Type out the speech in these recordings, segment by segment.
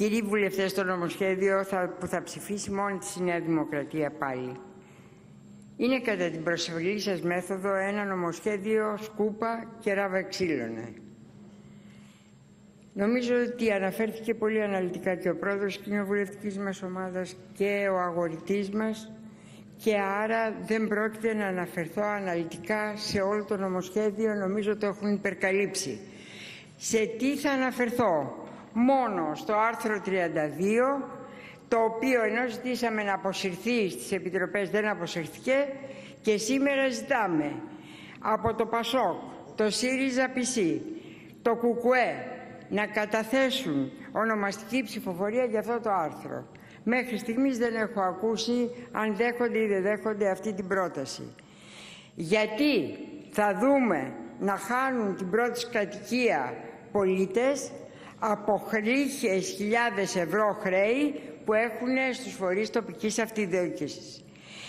Κύριοι βουλευτές, το νομοσχέδιο που θα ψηφίσει μόνη της η Νέα Δημοκρατία πάλι είναι κατά την προσβολή σας μέθοδο ένα νομοσχέδιο σκούπα και ράβα ξύλωνε. Νομίζω ότι αναφέρθηκε πολύ αναλυτικά και ο πρόεδρος της κοινοβουλευτικής μας ομάδας και ο αγορητής μας, και άρα δεν πρόκειται να αναφερθώ αναλυτικά σε όλο το νομοσχέδιο, νομίζω το έχουν υπερκαλύψει. Σε τι θα αναφερθώ? Μόνο στο άρθρο 32, το οποίο ενώ ζητήσαμε να αποσυρθεί στις επιτροπές δεν αποσυρθήκε, και σήμερα ζητάμε από το ΠΑΣΟΚ, το ΣΥΡΙΖΑ ΠΣ, το ΚΚΕ να καταθέσουν ονομαστική ψηφοφορία για αυτό το άρθρο. Μέχρι στιγμής δεν έχω ακούσει αν δέχονται ή δεν δέχονται αυτή την πρόταση. Γιατί θα δούμε να χάνουν την πρώτη κατοικία πολίτες από χιλιάδες ευρώ χρέη που έχουν στους φορείς τοπικής αυτοδιοίκησης.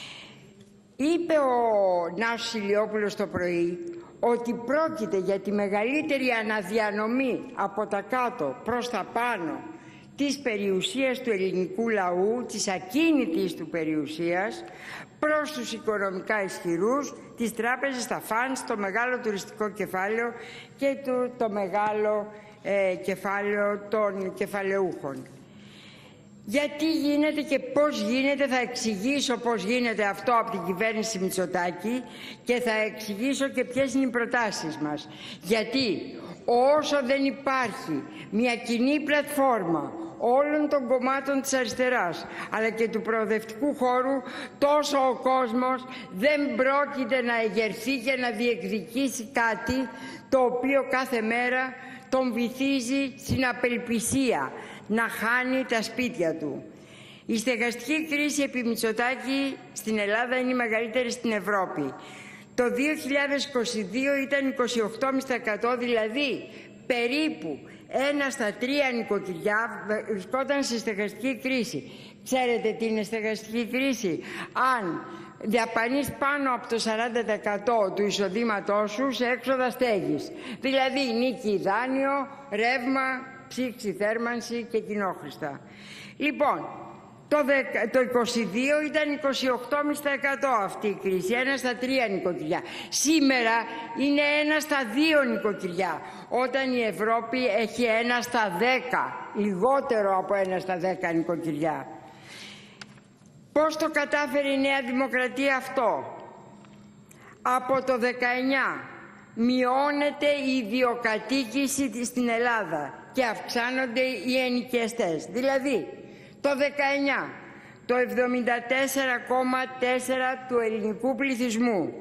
Είπε ο Νάσος Ηλιόπουλος το πρωί ότι πρόκειται για τη μεγαλύτερη αναδιανομή από τα κάτω προς τα πάνω της περιουσίας του ελληνικού λαού, της ακίνητης του περιουσίας, προς τους οικονομικά ισχυρούς, τις τράπεζες, τα φαντς, το μεγάλο τουριστικό κεφάλαιο και το μεγάλο κεφάλαιο των κεφαλαιούχων. Γιατί γίνεται και πώς γίνεται, θα εξηγήσω πώς γίνεται αυτό από την κυβέρνηση Μητσοτάκη και θα εξηγήσω και ποιες είναι οι προτάσεις μας. Γιατί όσο δεν υπάρχει μια κοινή πλατφόρμα όλων των κομμάτων της αριστεράς αλλά και του προοδευτικού χώρου, τόσο ο κόσμος δεν πρόκειται να εγερθεί και να διεκδικήσει κάτι το οποίο κάθε μέρα τον βυθίζει στην απελπισία, να χάνει τα σπίτια του. Η στεγαστική κρίση επί Μητσοτάκη στην Ελλάδα είναι η μεγαλύτερη στην Ευρώπη. Το 2022 ήταν 28,5%, δηλαδή περίπου 1 στα 3 νοικοκυριά βρισκόταν σε στεγαστική κρίση. Ξέρετε τι είναι στεγαστική κρίση? Αν διαπανείς πάνω από το 40% του εισοδήματός σου σε έξοδα στέγης. Δηλαδή νίκη, δάνειο, ρεύμα, ψήξη, θέρμανση και κοινόχρηστα. Λοιπόν, το 22 ήταν 28,5% αυτή η κρίση, 1 στα 3 νοικοκυριά. Σήμερα είναι 1 στα 2 νοικοκυριά, όταν η Ευρώπη έχει 1 στα 10, λιγότερο από 1 στα 10 νοικοκυριά. Πώς το κατάφερε η Νέα Δημοκρατία αυτό? Από το 19 μειώνεται η ιδιοκατοίκηση στην Ελλάδα και αυξάνονται οι ενοικιαστές. Δηλαδή, το 19 το 74,4% του ελληνικού πληθυσμού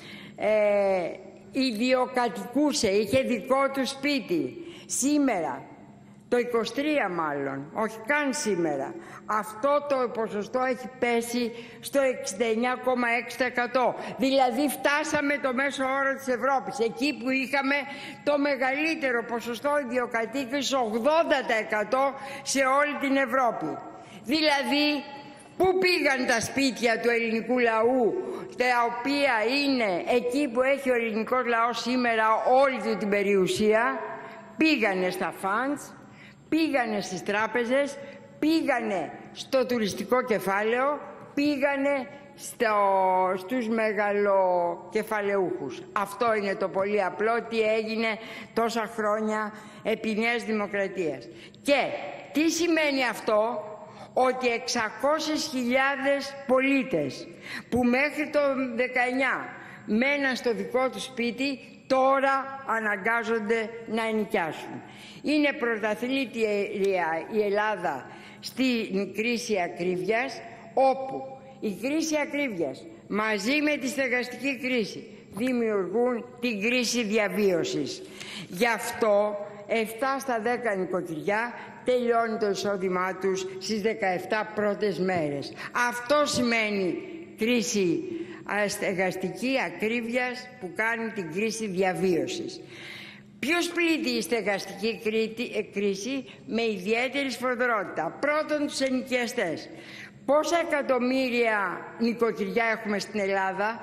ιδιοκατοικούσε, είχε δικό του σπίτι. Σήμερα, το 23 μάλλον, όχι καν σήμερα, αυτό το ποσοστό έχει πέσει στο 69,6%. Δηλαδή φτάσαμε το μέσο όρο της Ευρώπης, εκεί που είχαμε το μεγαλύτερο ποσοστό ιδιοκατοίκησης, 80% σε όλη την Ευρώπη. Δηλαδή, πού πήγαν τα σπίτια του ελληνικού λαού, τα οποία είναι εκεί που έχει ο ελληνικός λαός σήμερα όλη του την περιουσία? Πήγανε στα φαντς, πήγανε στις τράπεζες, πήγανε στο τουριστικό κεφάλαιο, πήγανε στους μεγαλοκεφαλαιούχους. Αυτό είναι το πολύ απλό, τι έγινε τόσα χρόνια επί Νέας Δημοκρατίας. Και τι σημαίνει αυτό? Ότι 600.000 πολίτες που μέχρι το 19 μέναν στο δικό του σπίτι, τώρα αναγκάζονται να ενοικιάσουν. Είναι πρωταθλήτρια η Ελλάδα στην κρίση ακρίβειας, όπου η κρίση ακρίβειας μαζί με τη στεγαστική κρίση δημιουργούν την κρίση διαβίωσης. Γι' αυτό 7 στα 10 νοικοκυριά τελειώνει το εισόδημά τους στις 17 πρώτες μέρες. Αυτό σημαίνει κρίση στεγαστική ακρίβειας που κάνει την κρίση διαβίωσης. Ποιος πλήττει η στεγαστική κρίση με ιδιαίτερη σφοδρότητα? Πρώτον, τους ενοικιαστές. Πόσα εκατομμύρια νοικοκυριά έχουμε στην Ελλάδα?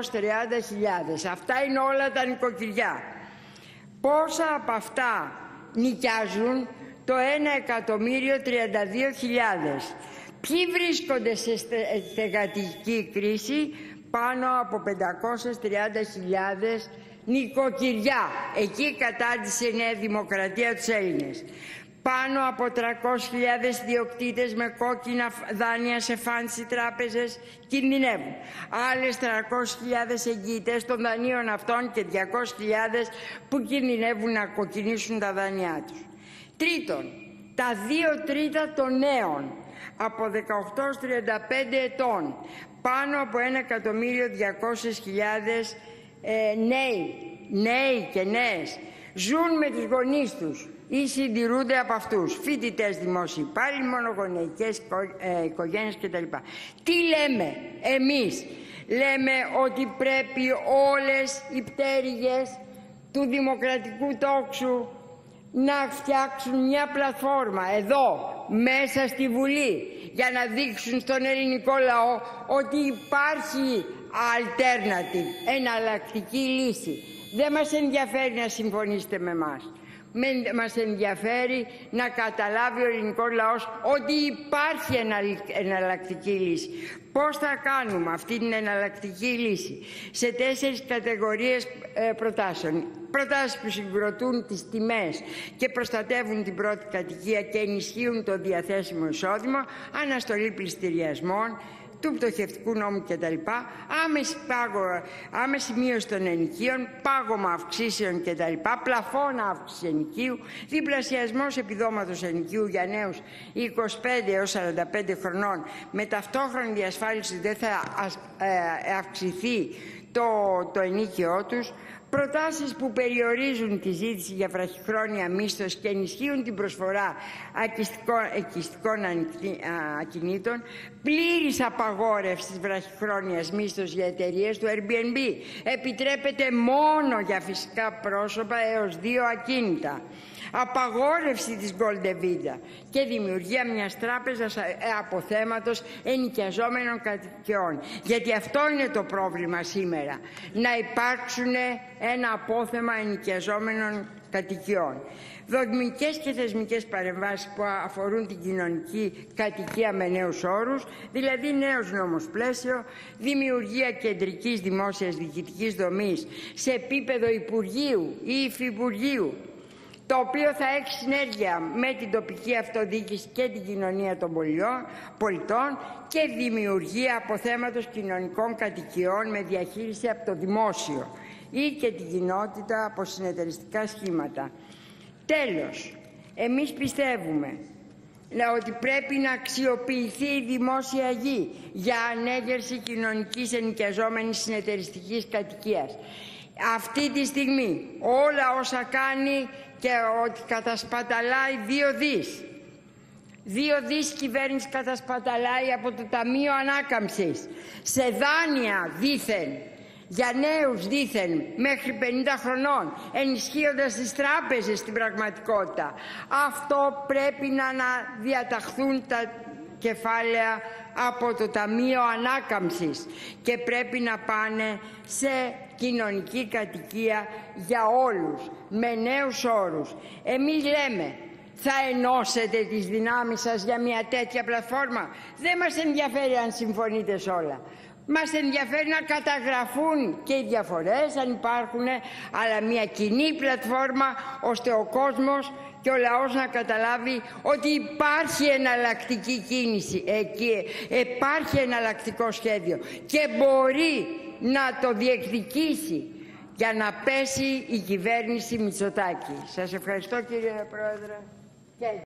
4.330.000. Αυτά είναι όλα τα νοικοκυριά. Πόσα από αυτά νοικιάζουν το 1.032.000. Ποιοι βρίσκονται σε στεγαστική κρίση? Πάνω από 530.000 νοικοκυριά. Εκεί κατάντησε η Νέα Δημοκρατία τους Έλληνες. Πάνω από 300.000 ιδιοκτήτες με κόκκινα δάνεια σε φάντσι τράπεζες κινδυνεύουν. Άλλες 300.000 εγγυητές των δανείων αυτών και 200.000 που κινδυνεύουν να κοκκινήσουν τα δάνειά τους. Τρίτον, τα 2 τρίτα των νέων από 18-35 ετών, πάνω από 1.200.000 νέοι και νέες, ζουν με τους γονείς τους ή συντηρούνται από αυτούς, φοιτητές, δημόσιοι υπάλληλοι, μονογονεϊκές οικογένειες κτλ. Τι λέμε εμείς? Λέμε ότι πρέπει όλες οι πτέρυγες του δημοκρατικού τόξου να φτιάξουν μια πλατφόρμα εδώ, μέσα στη Βουλή, για να δείξουν στον ελληνικό λαό ότι υπάρχει alternative, εναλλακτική λύση. Δεν μας ενδιαφέρει να συμφωνήσετε με εμάς. Μας ενδιαφέρει να καταλάβει ο ελληνικός λαός ότι υπάρχει εναλλακτική λύση. Πώς θα κάνουμε αυτή την εναλλακτική λύση? Σε 4 κατηγορίες προτάσεων. Προτάσεις που συγκροτούν τις τιμές και προστατεύουν την πρώτη κατοικία και ενισχύουν το διαθέσιμο εισόδημα, αναστολή πληστηριασμών, του πτωχευτικού νόμου κτλ. Άμεση μείωση των ενοικίων, πάγωμα αυξήσεων κτλ. Πλαφώνα αύξηση ενοικίου, διπλασιασμός επιδόματος ενοικίου για νέους 25 έως 45 χρονών, με ταυτόχρονη διασφάλιση δεν θα αυξηθεί το ενοίκιό τους. Προτάσεις που περιορίζουν τη ζήτηση για βραχυχρόνια μίσθωση και ενισχύουν την προσφορά οικιστικών ακινήτων. Πλήρης απαγόρευση βραχυχρόνιας μίσθωσης για εταιρείες του Airbnb. Επιτρέπεται μόνο για φυσικά πρόσωπα έως 2 ακίνητα. Απαγόρευση της Golden Vita και δημιουργία μιας τράπεζας αποθέματος ενοικιαζόμενων κατοικιών. Γιατί αυτό είναι το πρόβλημα σήμερα, να υπάρξουν ένα απόθεμα ενοικιαζόμενων κατοικιών. Δογμικές και θεσμικές παρεμβάσεις που αφορούν την κοινωνική κατοικία με νέους όρους, δηλαδή νέος νόμος πλαίσιο, δημιουργία κεντρικής δημόσιας διοικητικής δομής σε επίπεδο Υπουργείου ή Υφυπουργείου, το οποίο θα έχει συνέργεια με την τοπική αυτοδιοίκηση και την κοινωνία των πολιτών και δημιουργία αποθέματος κοινωνικών κατοικιών με διαχείριση από το δημόσιο ή και την κοινότητα από συνεταιριστικά σχήματα. Τέλος, εμείς πιστεύουμε ότι πρέπει να αξιοποιηθεί η δημόσια γη για ανέγερση κοινωνικής ενοικιαζόμενης συνεταιριστικής κατοικίας. Αυτή τη στιγμή όλα όσα κάνει και ότι κατασπαταλάει 2 δις. 2 δις κυβέρνηση κατασπαταλάει από το Ταμείο Ανάκαμψης σε δάνεια δήθεν, για νέους δήθεν μέχρι 50 χρονών, ενισχύοντας τις τράπεζες στην πραγματικότητα. Αυτό πρέπει να διαταχθούν τα κεφάλαια από το Ταμείο Ανάκαμψης και πρέπει να πάνε σε κοινωνική κατοικία για όλους, με νέους όρους. Εμείς λέμε, θα ενώσετε τις δυνάμεις σας για μια τέτοια πλατφόρμα? Δεν μας ενδιαφέρει αν συμφωνείτε σε όλα. Μας ενδιαφέρει να καταγραφούν και οι διαφορές, αν υπάρχουν, αλλά μια κοινή πλατφόρμα, ώστε ο κόσμος και ο λαός να καταλάβει ότι υπάρχει εναλλακτική κίνηση, υπάρχει εναλλακτικό σχέδιο και μπορεί να το διεκδικήσει για να πέσει η κυβέρνηση Μητσοτάκη. Σας ευχαριστώ, κύριε Πρόεδρε.